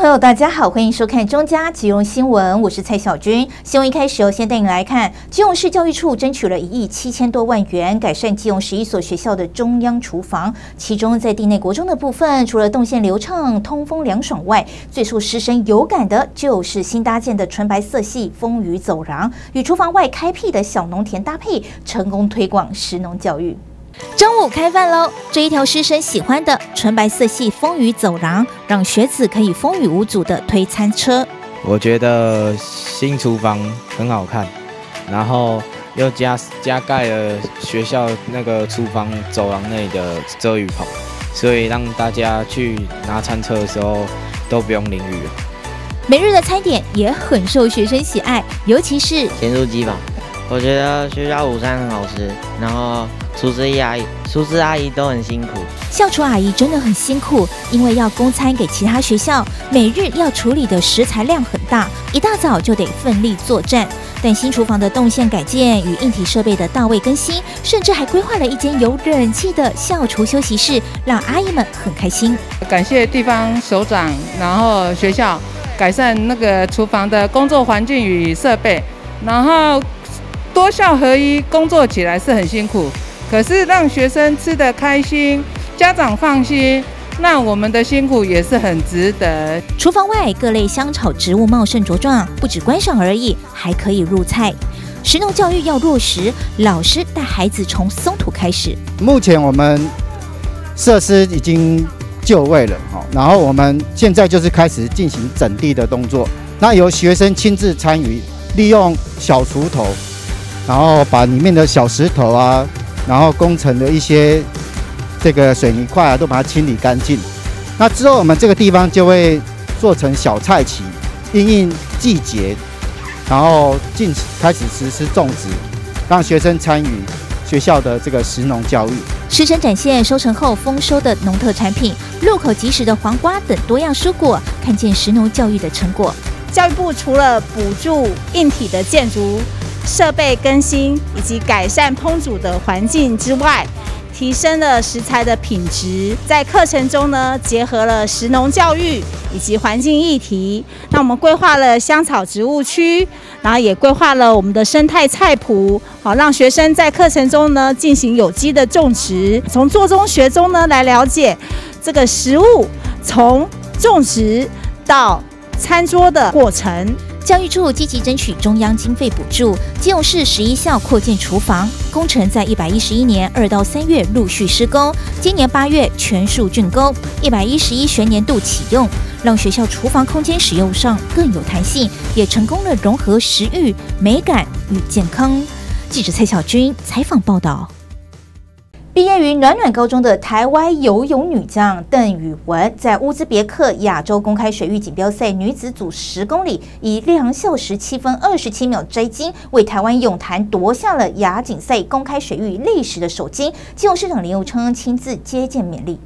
Hello， 大家好，欢迎收看中嘉基隆新闻，我是蔡小军。新闻一开始先带你来看，基隆市教育处争取了1亿7000多万元，改善基隆11所学校的中央厨房。其中在地内国中的部分，除了动线流畅、通风凉爽外，最受师生有感的就是新搭建的纯白色系风雨走廊，与厨房外开辟的小农田搭配，成功推广食农教育。中午开饭喽！这一条师生喜欢的纯白色系风雨走廊，让学子可以风雨无阻的推餐车。 我觉得新厨房很好看，然后又加盖了学校那个厨房走廊内的遮雨棚，所以让大家去拿餐车的时候都不用淋雨了。 每日的餐点也很受学生喜爱，尤其是咸酥鸡吧。我觉得学校午餐很好吃，然后厨师阿姨都很辛苦。 校厨阿姨真的很辛苦，因为要供餐给其他学校，每日要处理的食材量很大，一大早就得奋力作战。但新厨房的动线改建与硬体设备的到位更新，甚至还规划了一间有冷气的校厨休息室，让阿姨们很开心。 感谢地方首长，然后学校改善那个厨房的工作环境与设备，然后多校合一，工作起来是很辛苦，可是让学生吃得开心，家长放心，那我们的辛苦也是很值得。 厨房外各类香草植物茂盛茁壮，不止观赏而已，还可以入菜。食农教育要落实，老师带孩子从松土开始。 目前我们设施已经就位了，然后我们现在就是开始进行整地的动作，那由学生亲自参与，利用小锄头，然后把里面的小石头啊，然后工程的一些这个水泥块啊，都把它清理干净。那之后我们这个地方就会做成小菜畦，因应季节，然后开始实施种植，让学生参与学校的这个食农教育。 师生展现收成后丰收的农特产品，入口即食的黄瓜等多样蔬果，看见食农教育的成果。 教育部除了补助硬体的建筑设备更新以及改善烹煮的环境之外，提升了食材的品质。在课程中呢，结合了食农教育以及环境议题。那我们规划了香草植物区，然后也规划了我们的生态菜圃，好让学生在课程中呢进行有机的种植。从做中学中呢来了解这个食物从种植到餐桌的过程。 教育处积极争取中央经费补助，基隆市11校扩建厨房工程在111年2到3月陆续施工，今年8月全数竣工，111学年度启用，让学校厨房空间使用上更有弹性，也成功了融合食欲、美感与健康。记者蔡小军采访报道。毕业于暖暖高中的台湾游泳女将邓宇文，在乌兹别克亚洲公开水域锦标赛女子组10公里，以2小时7分27秒摘金，为台湾泳坛夺下了亚锦赛公开水域历史的首金。基隆市长林右昌亲自接见勉励。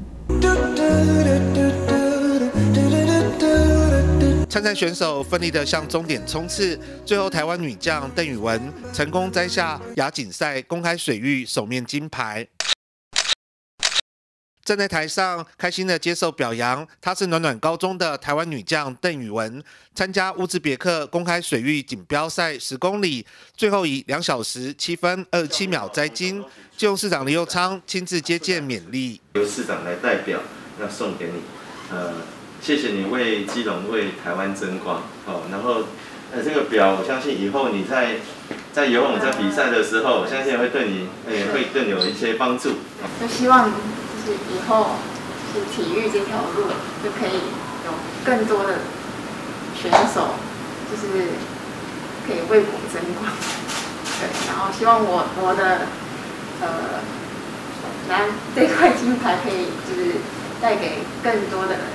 参赛选手奋力地向终点冲刺，最后台湾女将邓宇文成功摘下亚锦赛公开水域首面金牌。站在台上开心地接受表扬，她是暖暖高中的台湾女将邓宇文，参加乌兹别克公开水域锦标赛10公里，最后以2小时7分27秒摘金。基隆市长林右昌亲自接见勉励， 由市长来代表，要送给你，谢谢你为基隆、为台湾争光哦。然后，这个表我相信以后你在游泳在比赛的时候，我相信会对你会更有一些帮助。 就希望就是以后是体育这条路就可以有更多的选手，就是可以为国争光。对，然后希望我的拿这块金牌可以就是带给更多的人。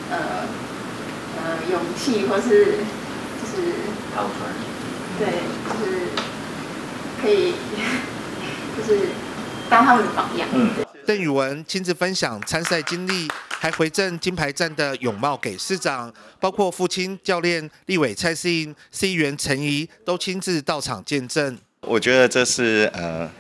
勇气，或是就是跑船，对，就是可以，就是当他们的榜样。 邓宇文亲自分享参赛经历，还回赠金牌战的泳帽给市长，包括父亲、教练、立委蔡适应、市议员陈怡都亲自到场见证。 我觉得这是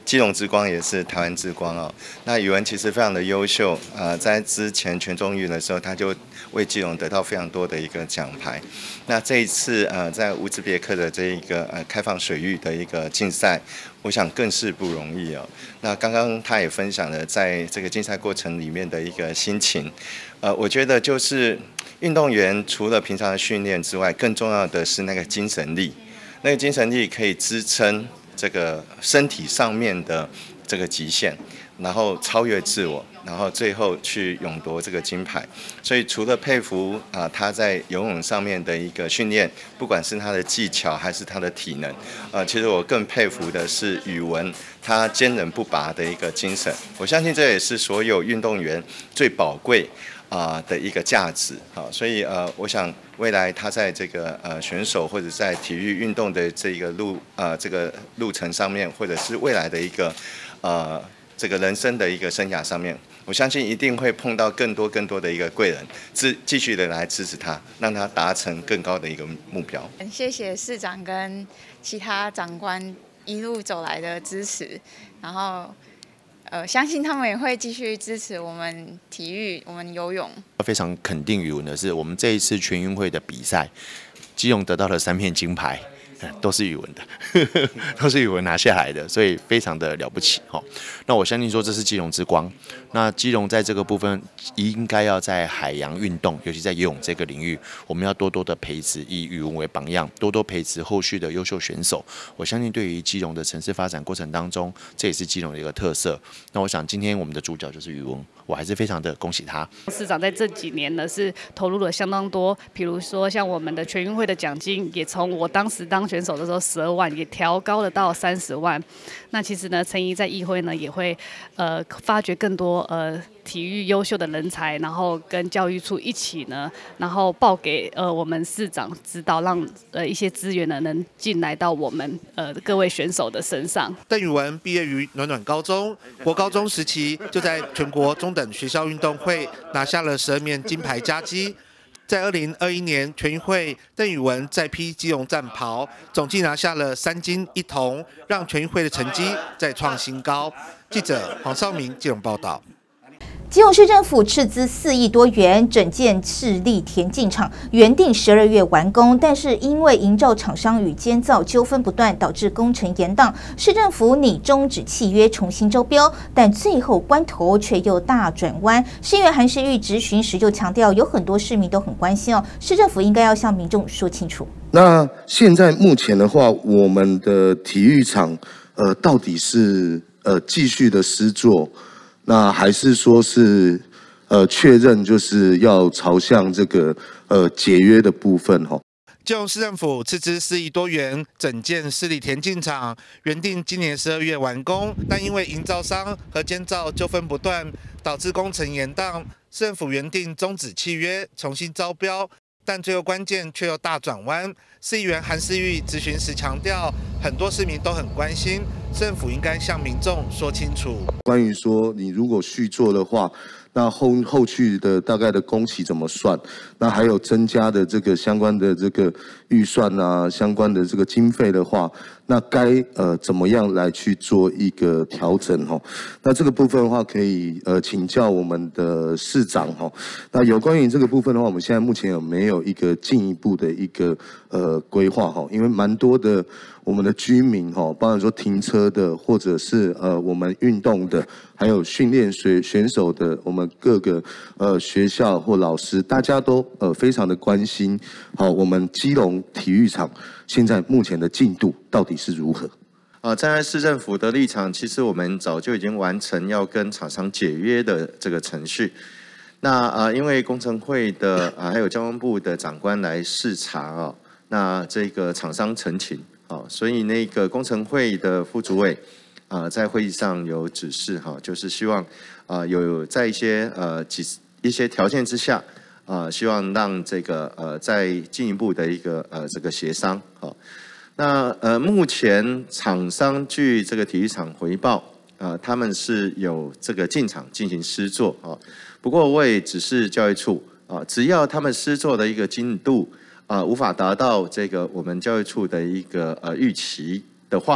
基隆之光也是台湾之光哦。那宇文其实非常的优秀，在之前全中运的时候，他就为基隆得到非常多的一个奖牌。那这一次在乌兹别克的这一个开放水域的一个竞赛，我想更是不容易哦。那刚刚他也分享了在这个竞赛过程里面的一个心情，我觉得就是运动员除了平常的训练之外，更重要的是那个精神力。那个精神力可以支撑这个身体上面的这个极限，然后超越自我，然后最后去勇夺这个金牌。所以除了佩服他在游泳上面的一个训练，不管是他的技巧还是他的体能，其实我更佩服的是宇文他坚韧不拔的一个精神。我相信这也是所有运动员最宝贵的一个价值所以我想未来他在这个选手或者在体育运动的这个路程上面，或者是未来的一个这个人生的一个生涯上面，我相信一定会碰到更多的一个贵人，继续的来支持他，让他达成更高的一个目标。 谢谢市长跟其他长官一路走来的支持，然后相信他们也会继续支持我们体育，我们游泳。 非常肯定宇文的是，我们这一次全运会的比赛，基隆得到了3面金牌，都是宇文的，都是宇文拿下来的，所以非常的了不起哈。那我相信说这是基隆之光。那基隆在这个部分应该要在海洋运动，尤其在游泳这个领域，我们要多多的培植，以宇文为榜样，多多培植后续的优秀选手。我相信对于基隆的城市发展过程当中，这也是基隆的一个特色。那我想今天我们的主角就是宇文，我还是非常的恭喜他。 市长在这几年呢是投入了相当多，比如说像我们的全运会的奖金，也从我当时当选手的时候12万，也调高了到30万。那其实呢，陈怡在议会呢也会发掘更多体育优秀的人才，然后跟教育处一起呢，然后报给我们市长指导，让一些资源呢能进来到我们各位选手的身上。 邓宇文毕业于暖暖高中，国高中时期就在全国中等学校运动会拿下了12面金牌佳绩。在2021年全运会，邓宇文再披基隆战袍，总计拿下了3金1铜，让全运会的成绩再创新高。记者黄少明基隆报道。 基隆市政府斥资4亿多元整建市立田径场，原定12月完工，但是因为营造厂商与监造纠纷不断，导致工程延宕。市政府拟终止契约，重新招标，但最后关头却又大转弯。市议员韩世玉质询时就强调，有很多市民都很关心市政府应该要向民众说清楚。 那现在目前的话，我们的体育场到底是继续的施作？那还是说是确认就是要朝向这个解约的部分哈。 基隆市政府斥资4亿多元整建市立田径场，原定今年12月完工，但因为营造商和监造纠纷不断，导致工程延宕。市政府原定终止契约，重新招标，但最后关键却又大转弯。市议员韩世玉质询时强调，很多市民都很关心，政府应该向民众说清楚。 关于说你如果续做的话，那后续的大概的工期怎么算？那还有增加的这个相关的这个预算啊，相关的这个经费的话，那该怎么样来去做一个调整哈？那这个部分的话，可以请教我们的市长哈。那有关于这个部分的话，我们现在目前有没有一个进一步的一个规划哈？因为蛮多的我们的居民哈，包含说停车的，或者是我们运动的，还有训练选手的，我们各个学校或老师，大家都非常的关心。好，我们基隆体育场现在目前的进度到底是如何？ 站在市政府的立场，其实我们早就已经完成要跟厂商解约的这个程序。那因为工程会的还有交通部的长官来视察那这个厂商陈情所以那个工程会的副主委在会议上有指示就是希望有在一些条件之下希望让这个再进一步的一个这个协商那目前厂商据这个体育场回报他们是有这个进场进行施作不过我也指示教育处只要他们施作的一个进度无法达到这个我们教育处的一个预期的话，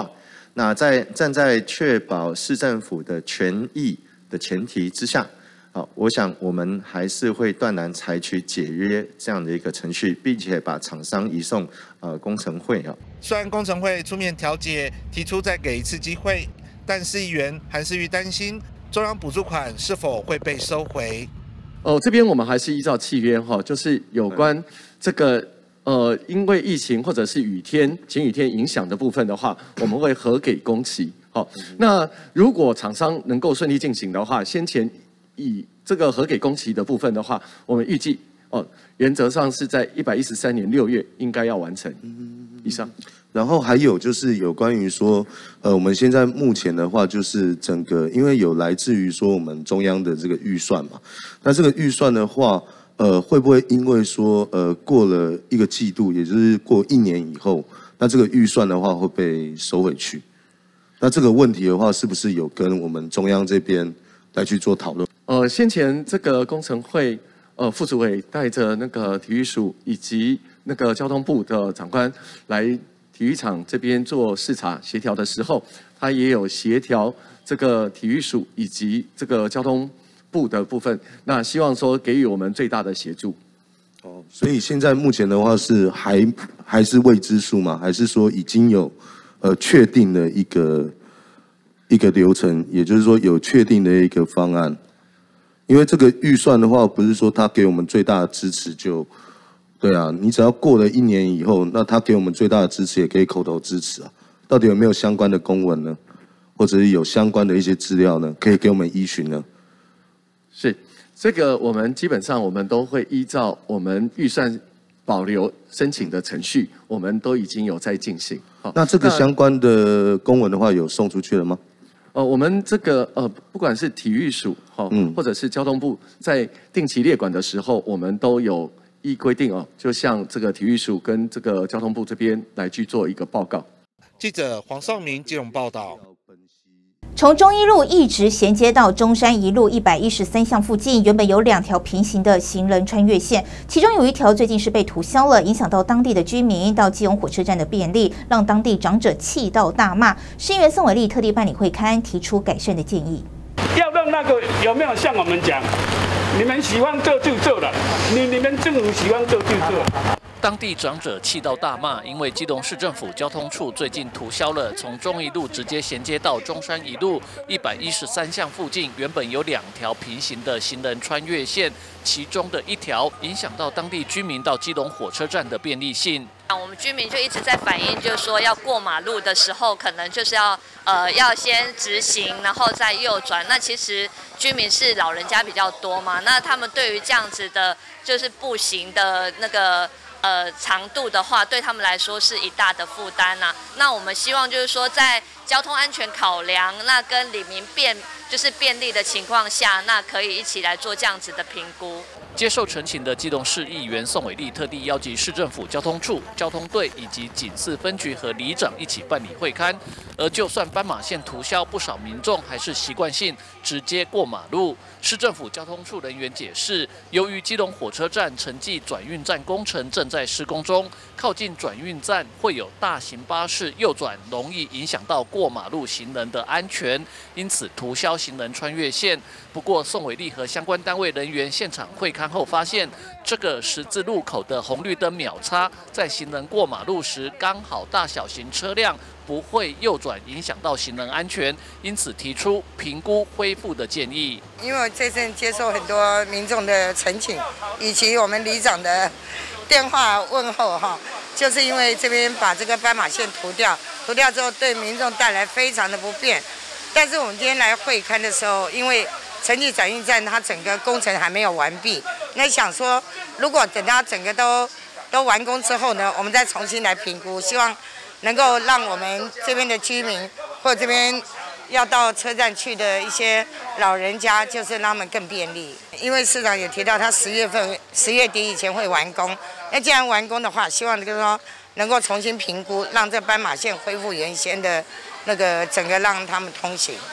那站在确保市政府的权益的前提之下，我想我们还是会断然采取解约这样的一个程序，并且把厂商移送工程会虽然工程会出面调解，提出再给一次机会，但市议员韩世瑜担心中央补助款是否会被收回。 这边我们还是依照契约就是有关这个因为疫情或者是晴雨天影响的部分的话，我们会核给工期。那如果厂商能够顺利进行的话，先前以这个核给工期的部分的话，我们预计原则上是在113年6月应该要完成。以上。 然后还有就是有关于说，我们现在目前的话，就是整个因为有来自于说我们中央的这个预算嘛，那这个预算的话，会不会因为说过了一个季度，也就是过1年以后，那这个预算的话会被收回去？那这个问题的话，是不是有跟我们中央这边来去做讨论？ 先前这个工程会副主委带着那个体育署以及那个交通部的长官来体育场这边做视察协调的时候，他也有协调这个体育署以及这个交通部的部分，那希望说给予我们最大的协助。 所以现在目前的话是还是未知数吗？还是说已经有确定的一个流程，也就是说有确定的一个方案？因为这个预算的话，不是说他给我们最大的支持就。对啊，你只要过了1年以后，那他给我们最大的支持，也可以口头支持啊。到底有没有相关的公文呢？或者是有相关的一些资料呢？可以给我们依循呢？ 是，这个我们基本上我们都会依照我们预算保留申请的程序，我们都已经有在进行。 那这个相关的公文的话，有送出去了吗？ 我们这个不管是体育署或者是交通部，在定期列管的时候，我们都有依规定就向这个体育署跟这个交通部这边来去做一个报告。 记者黄绍明基隆报道。 从中一路一直衔接到中山一路113巷附近，原本有2条平行的行人穿越线，其中有一条最近是被涂销了，影响到当地的居民到基隆火车站的便利，让当地长者气到大骂。市议员宋伟立特地办理会勘，提出改善的建议。 要让那个有没有像我们讲，你们喜欢做就做了，你们政府喜欢做就做。 当地长者气到大骂，因为基隆市政府交通处最近涂销了从中一路直接衔接到中山一路113巷附近原本有2条平行的行人穿越线，其中的1条影响到当地居民到基隆火车站的便利性。 我们居民就一直在反映，就是说要过马路的时候，可能就是要先直行，然后再右转。那其实居民是老人家比较多嘛，那他们对于这样子的，就是步行的那个长度的话，对他们来说是一大的负担呐。那我们希望就是说，在交通安全考量，那跟里民便利的情况下，那可以一起来做这样子的评估。 接受陈情的基隆市议员宋伟立特地邀集市政府交通处、交通队以及警四分局和里长一起办理会勘。而就算斑马线涂销，不少民众还是习惯性直接过马路。市政府交通处人员解释，由于基隆火车站城际转运站工程正在施工中，靠近转运站会有大型巴士右转，容易影响到过马路行人的安全，因此涂销行人穿越线。不过，宋伟立和相关单位人员现场会勘后发现，这个十字路口的红绿灯秒差，在行人过马路时刚好大小型车辆不会右转，影响到行人安全，因此提出评估恢复的建议。 因为我这阵接受很多民众的陈情，以及我们里长的电话问候就是因为这边把这个斑马线涂掉之后，对民众带来非常的不便。但是我们今天来会勘的时候，因为城际转运站它整个工程还没有完毕，那想说如果等它整个都完工之后呢，我们再重新来评估，希望能够让我们这边的居民或这边要到车站去的一些老人家，就是让他们更便利。因为市长也提到他10月底以前会完工，那既然完工的话，希望就是说能够重新评估，让这斑马线恢复原先的那个整个让他们通行。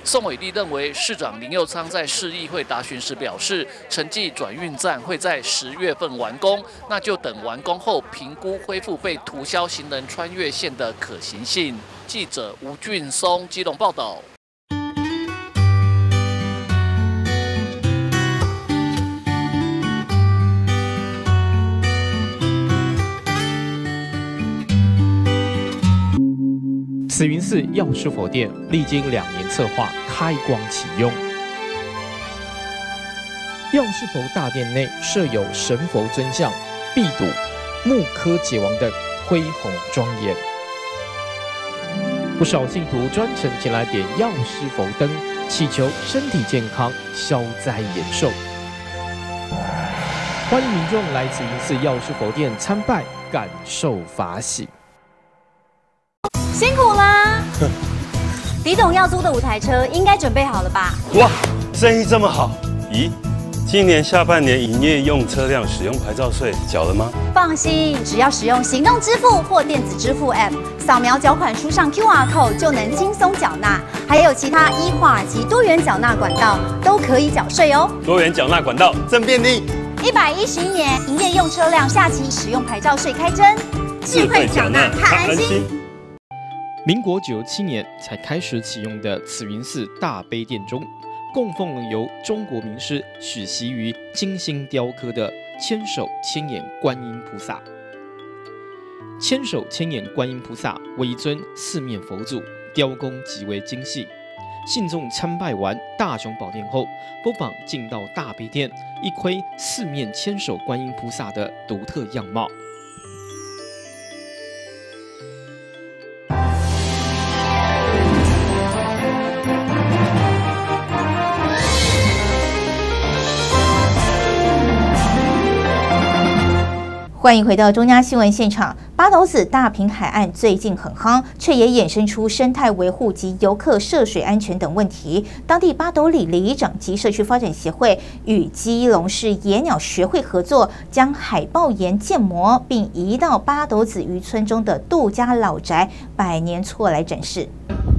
宋伟立认为，市长林右昌在市议会答询时表示，城际转运站会在10月份完工，那就等完工后评估恢复被涂销行人穿越线的可行性。记者吴俊松基隆报道。 慈云寺药师佛殿历经2年策划，开光启用。药师佛大殿内设有神佛尊像、壁堵、木刻解王等，恢宏庄严。不少信徒专程前来点药师佛灯，祈求身体健康、消灾延寿。欢迎民众来慈云寺药师佛殿参拜，感受法喜。 辛苦啦！李董要租的5台车应该准备好了吧？ 哇，生意这么好！咦，今年下半年营业用车辆使用牌照税缴了吗？ 放心，只要使用行动支付或电子支付 App， 扫描缴款书上 QR code 就能轻松缴纳。还有其他依化及多元缴纳管道都可以缴税哦。 多元缴纳管道真便利。 111年营业用车辆下期使用牌照税开征，智慧缴纳看安心。 民国97年才开始启用的慈云寺大悲殿中，供奉由中国名师许习于精心雕刻的千手千眼观音菩萨。千手千眼观音菩萨为一尊四面佛祖，雕工极为精细。信众参拜完大雄宝殿后，不妨进到大悲殿，一窥四面千手观音菩萨的独特样貌。 欢迎回到中央新闻现场。八斗子大坪海岸最近很夯，却也衍生出生态维护及游客涉水安全等问题。当地八斗里里长及社区发展协会与基隆市野鸟学会合作，将海豹岩建模，并移到八斗子渔村中的杜家老宅百年厝来展示。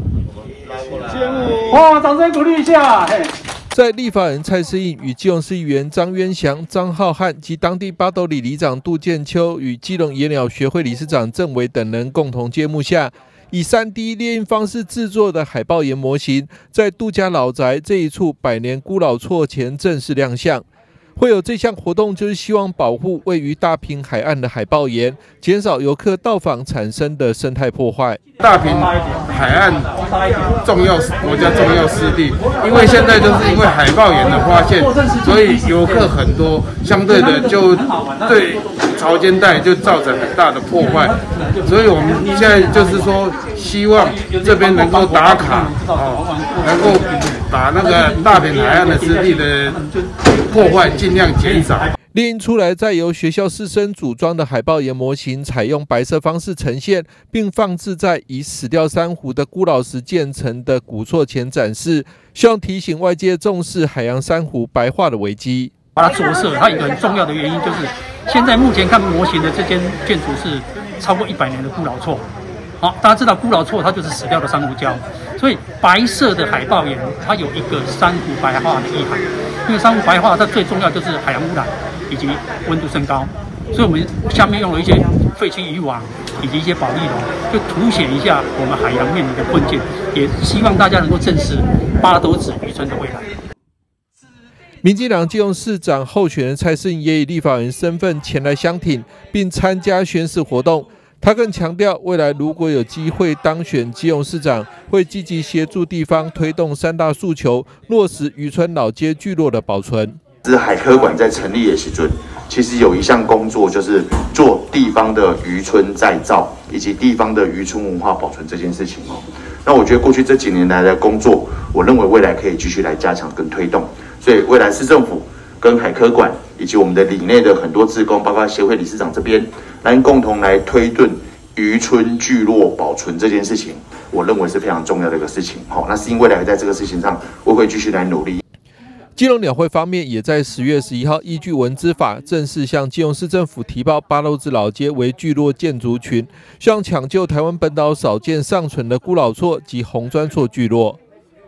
哇，掌声鼓励一下！嘿。 在立法人蔡适应与基隆市议员张渊祥、张浩瀚及当地八斗里里长杜建秋与基隆野鸟学会理事长郑伟等人共同揭幕下，以3D 列印方式制作的海豹岩模型，在杜家老宅这一处百年孤老厝前正式亮相。会有这项活动，就是希望保护位于大坪海岸的海豹岩，减少游客到访产生的生态破坏。 大坪海岸国家重要湿地，因为现在就是因为海豹岩的发现，所以游客很多，相对的就对潮间带就造成很大的破坏。所以我们现在就是说，希望这边能够打卡，能够把那个大坪海岸的湿地的破坏尽量减少。 列印出来，再由学校师生组装的海豹岩模型，采用白色方式呈现，并放置在以死掉珊瑚的孤老石建成的古厝前展示，希望提醒外界重视海洋珊瑚白化的危机。 把它着色，它有一个很重要的原因就是，现在目前看模型的这间建筑是超过100年的孤老厝。好，大家知道孤老厝它就是死掉的珊瑚礁，所以白色的海豹岩它有一个珊瑚白化的意涵。因为珊瑚白化它最重要就是海洋污染以及温度升高，所以我们下面用了一些废弃渔网以及一些保丽龙，就凸显一下我们海洋面临的困境，也希望大家能够正视八斗子渔村的未来。 民进党基隆市长候选人蔡适应也以立法人身份前来相挺，并参加宣誓活动。他更强调，未来如果有机会当选基隆市长，会积极协助地方推动3大诉求，落实渔村老街聚落的保存。 是海科馆在成立的时阵，其实有一项工作就是做地方的渔村再造以及地方的渔村文化保存这件事情哦。那我觉得过去这几年来的工作，我认为未来可以继续来加强跟推动。所以未来市政府跟海科馆以及我们的里内的很多志工，包括协会理事长这边，来共同来推动渔村聚落保存这件事情，我认为是非常重要的一个事情。好，那是因为未来在这个事情上，我会继续来努力。 基隆鸟会方面也在10月11号依据文资法正式向基隆市政府提报八斗子老街为聚落建筑群，希望抢救台湾本岛少见尚存的孤老厝及红砖厝聚落。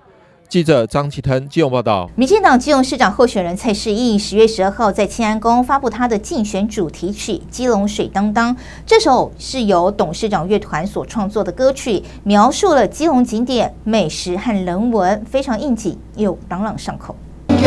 记者张启腾基隆报道。 民进党基隆市长候选人蔡世应10月12号在庆安宫发布他的竞选主题曲《基隆水当当》，这首是由董事长乐团所创作的歌曲，描述了基隆景点、美食和人文，非常应景又朗朗上口。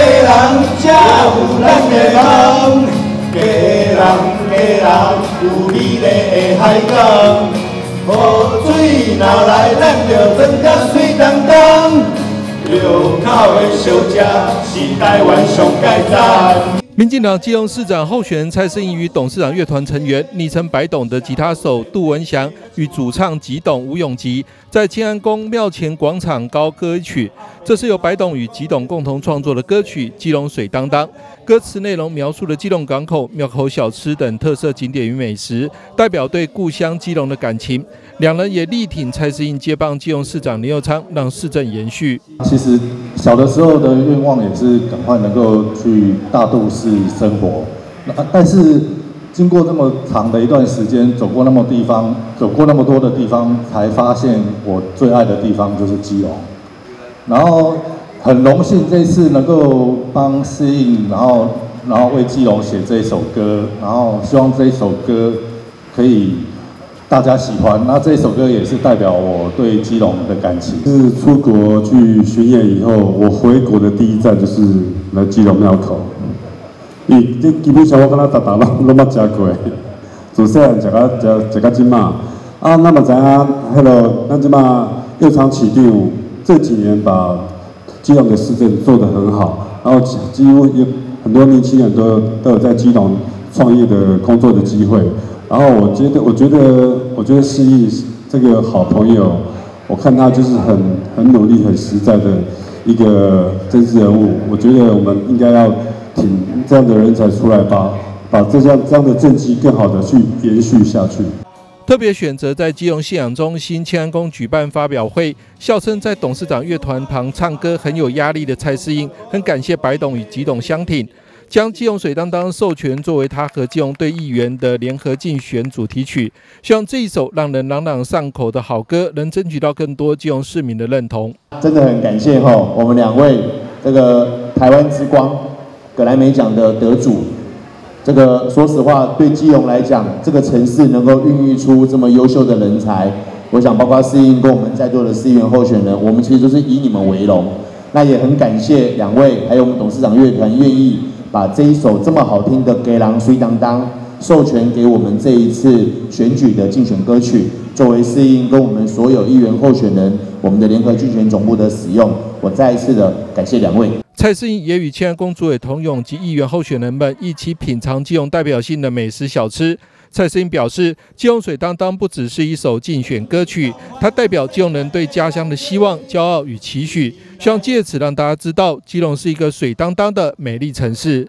雨水若来，咱就装甲水当当。流口的小吃是台湾上佳赞。 民进党基隆市长候选人蔡世应与董事长乐团成员昵称白董的吉他手杜文祥与主唱吉董吴永吉在庆安宫庙前广场高歌一曲，这是由白董与吉董共同创作的歌曲《基隆水当当》。歌词内容描述了基隆港口、庙口小吃等特色景点与美食，代表对故乡基隆的感情。两人也力挺蔡世应接棒基隆市长林右昌，让市政延续。 其实小的时候的愿望也是赶快能够去大都市生活，但是经过这么长的一段时间，走过那么多的地方，才发现我最爱的地方就是基隆。然后很荣幸这次能够帮世应，然后为基隆写这一首歌，然后希望这一首歌可以大家喜欢。那这首歌也是代表我对基隆的感情。 是出国去巡演以后，我回国的第一站就是来基隆庙口。这基本上我敢若逐拢捌食过，自细汉食到即马。啊，那么知影迄个咱即马右昌市长这几年把基隆的市政做得很好，然后几乎有很多年轻人都有在基隆创业的工作的机会。然后我觉得世应这个好朋友，我看他就是很努力、很实在的一个政治人物。我觉得我们应该要挺这样的人才出来，把这样的政绩更好的去延续下去。 特别选择在基隆信仰中心庆安宫举办发表会，笑称在董事长乐团旁唱歌很有压力的蔡世应，很感谢白董与吉董相挺，将基隆水当当授权作为他和基隆队议员的联合竞选主题曲，希望这一首让人朗朗上口的好歌能争取到更多基隆市民的认同。 真的很感谢我们两位这个台湾之光葛莱美奖的得主。这个说实话，对基隆来讲，这个城市能够孕育出这么优秀的人才，我想包括世应跟我们在座的市议员候选人，我们其实都是以你们为荣。那也很感谢两位，还有我们董事长乐团愿意把这一首这么好听的《基隆水当当》授权给我们这一次选举的竞选歌曲，作为世应跟我们所有议员候选人，我们的联合竞选总部的使用。我再一次的感谢两位。 蔡世应也与庆安宫主委童泳及议员候选人们一起品尝基隆代表性的美食小吃。蔡世应表示，基隆水当当不只是一首竞选歌曲，它代表基隆人对家乡的希望、骄傲与期许，希望借此让大家知道，基隆是一个水当当的美丽城市。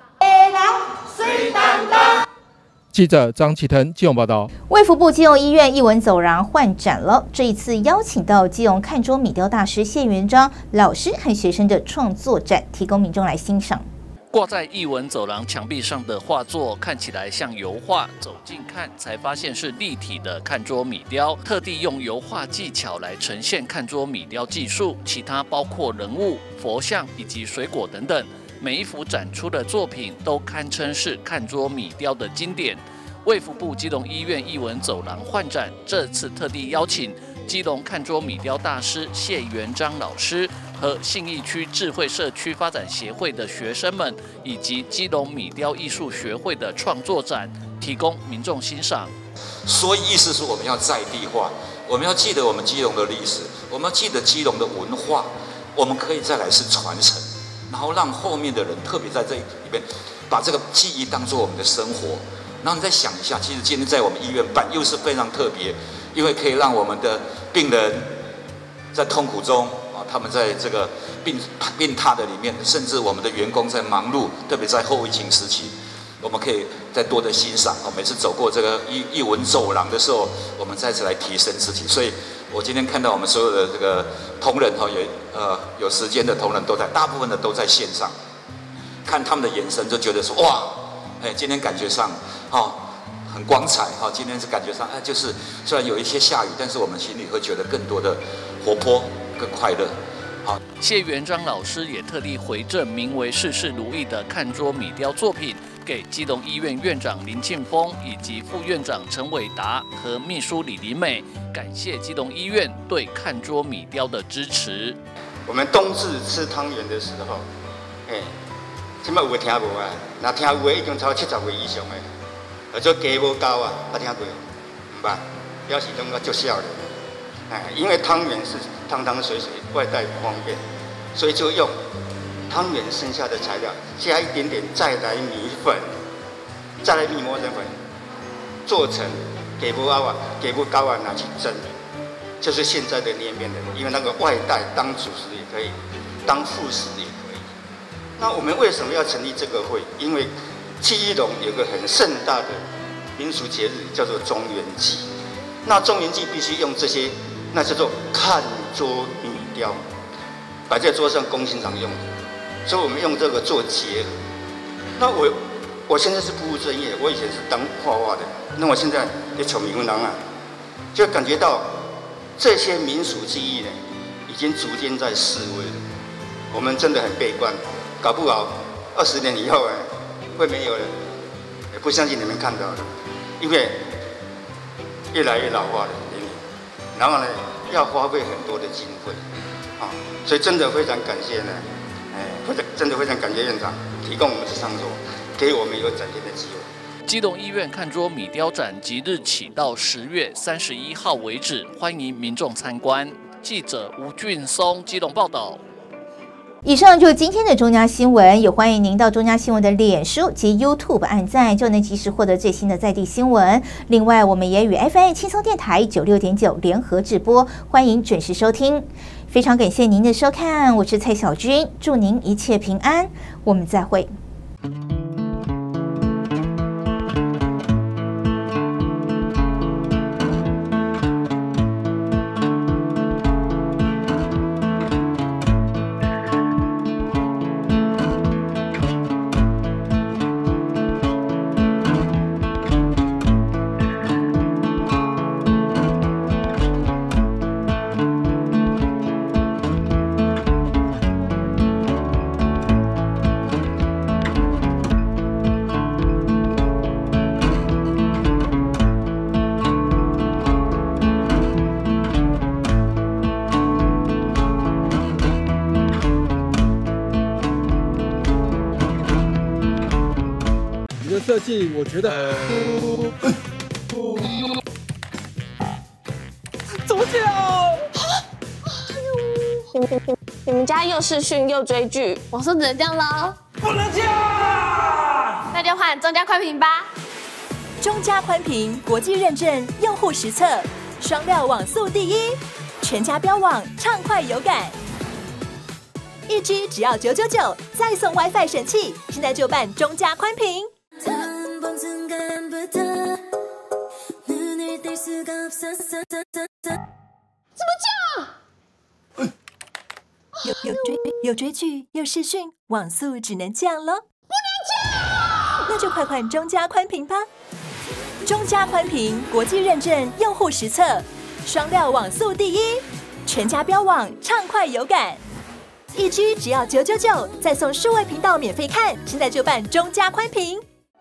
记者张启腾基隆报道。 卫福部基隆医院艺文走廊换展了，这一次邀请到基隆看桌米雕大师谢元璋老师和学生的创作展，提供民众来欣赏。 挂在艺文走廊墙壁上的画作看起来像油画，走近看才发现是立体的看桌米雕，特地用油画技巧来呈现看桌米雕技术，其他包括人物、佛像以及水果等等。每一幅展出的作品都堪称是看桌米雕的经典。卫福部基隆医院艺文走廊换展，这次特地邀请基隆看桌米雕大师谢元璋老师和信义区智慧社区发展协会的学生们，以及基隆米雕艺术学会的创作展，提供民众欣赏。 所以意思是我们要在地化，我们要记得我们基隆的历史，我们要记得基隆的文化，我们可以再来是传承。然后让后面的人，特别在这里面，把这个记忆当作我们的生活。然后你再想一下，其实今天在我们医院办又是非常特别，因为可以让我们的病人在痛苦中啊，他们在这个病榻的里面，甚至我们的员工在忙碌，特别在后疫情时期，我们可以再多的欣赏。每次走过这个艺文走廊的时候，我们再次来提升自己。所以我今天看到我们所有的这个同仁有时间的同仁都在，大部分的都在线上，看他们的眼神就觉得说哇，今天感觉上很光彩今天是感觉上就是虽然有一些下雨，但是我们心里会觉得更多的活泼、更快乐。 好， 谢元璋老师也特地回赠名为“事事如意”的看桌米雕作品，给基隆医院院长林庆峰以及副院长陈伟达和秘书李林美，感谢基隆医院对看桌米雕的支持。 我们冬至吃汤圆的时候，即摆有听无啊？那听有的已经超70岁以上的，而且家无够啊，捌听过？唔捌，表示拢个足少的。因为汤圆是汤汤水水，外带不方便，所以就用汤圆剩下的材料，加一点点再来米粉，再来米磨成粉，做成给不高啊，拿去蒸，就是现在的捏面的。因为那个外带当主食也可以，当副食也可以。那我们为什么要成立这个会？因为基隆有个很盛大的民俗节日，叫做中元祭。那中元祭必须用这些，那叫做看桌米雕，摆在桌上供欣赏用的。所以我们用这个做结合。那我现在是不务正业，我以前是当画画的，那我现在在求民文郎啊，就感觉到这些民俗技艺呢，已经逐渐在式微了。我们真的很悲观，搞不好20年以后会没有了。也不相信你们看到的，因为越来越老化了年龄，然后呢要花费很多的经费啊，所以真的非常感谢呢。真的非常感谢院长提供我们这场所，给我们一个展现的机会。 基隆医院看桌米雕展即日起到10月31号为止，欢迎民众参观。记者吴俊松基隆报道。 以上就是今天的中嘉新闻，也欢迎您到中嘉新闻的脸书及 YouTube 按赞，就能及时获得最新的在地新闻。另外，我们也与 FM 轻松电台96.9联合直播，欢迎准时收听。非常感谢您的收看，我是蔡小军，祝您一切平安，我们再会。 设计我觉得怎么讲？你们家又视讯又追剧，我说只能这样了， 不能这样， 那就换中嘉宽屏吧。 中嘉宽屏国际认证，用户实测，双料网速第一，全家标网畅快有感，1G 只要999，再送 WiFi 神器，现在就办中嘉宽屏。 怎么讲？ 有追剧，有视讯，网速只能降咯。 不能降， 那就快换中嘉宽屏吧。中嘉宽屏国际认证，用户实测，双料网速第一，全家标网畅快有感，1G 只要999，再送数位频道免费看，现在就办中嘉宽屏。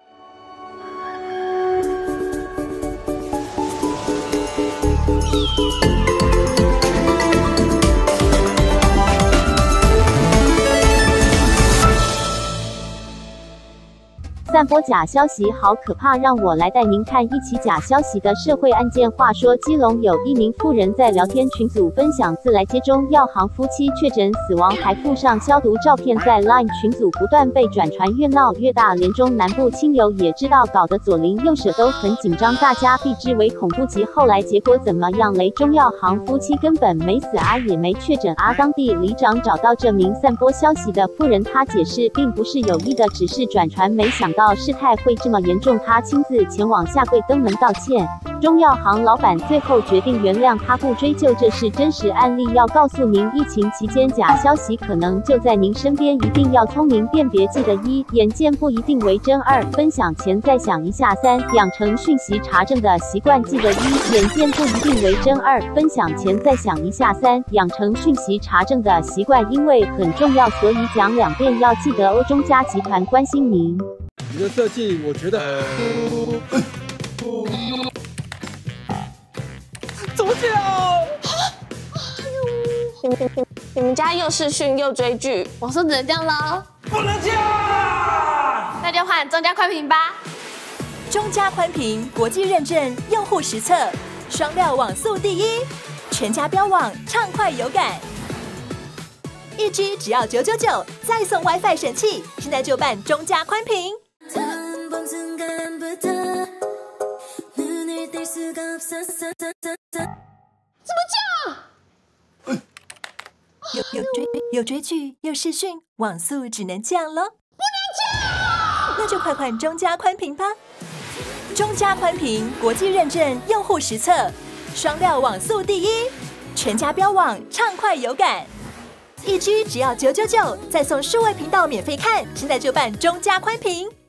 散播假消息好可怕，让我来带您看一起假消息的社会案件。话说，基隆有一名妇人在聊天群组分享自来接中药行夫妻确诊死亡，还附上消毒照片，在 LINE 群组不断被转传，越闹越大。连中南部亲友也知道，搞得左邻右舍都很紧张，大家避之唯恐不及。后来结果怎么样嘞？中药行夫妻根本没死啊，也没确诊啊。当地里长找到这名散播消息的妇人，她解释并不是有意的，只是转传，没想到到事态会这么严重，他亲自前往下跪登门道歉。中药行老板最后决定原谅他，不追究，这是真实案例。要告诉您，疫情期间假消息可能就在您身边，一定要聪明辨别。记得1，眼见不一定为真；2，分享前再想一下；3，养成讯息查证的习惯。记得1，眼见不一定为真；2，分享前再想一下；3，养成讯息查证的习惯，因为很重要，所以讲2遍。要记得中嘉集团关心您。 你的设计，我觉得怎么讲？你们家又视讯又追剧，我说只能这样了， 不能这样， 那就换中嘉宽屏吧。 中嘉宽屏国际认证，用户实测，双料网速第1，全家标网畅快有感，1G 只要999，再送 WiFi 神器，现在就办中嘉宽屏。 怎么讲？ 有追剧，有视讯，网速只能降咯。 不能降， 那就快换中嘉宽屏吧。中嘉宽屏国际认证，用户实测，双料网速第1，全家标网畅快有感，1G 只要999，再送数位频道免费看，现在就办中嘉宽屏。